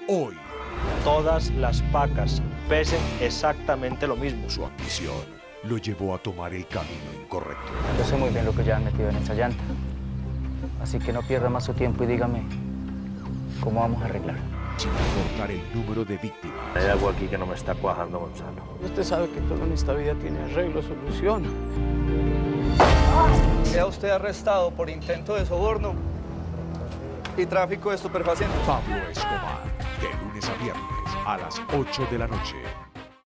hoy. Todas las pacas pesen exactamente lo mismo. Su ambición lo llevó a tomar el camino incorrecto. Yo sé muy bien lo que ya han metido en esa llanta. Así que no pierda más su tiempo y dígame cómo vamos a arreglar. Sin importar el número de víctimas. Hay algo aquí que no me está cuajando, Gonzalo. Usted sabe que todo en esta vida tiene arreglo, solución. Sea usted arrestado por intento de soborno y tráfico de estupefacientes. Pablo Escobar, de lunes a viernes a las 8 de la noche.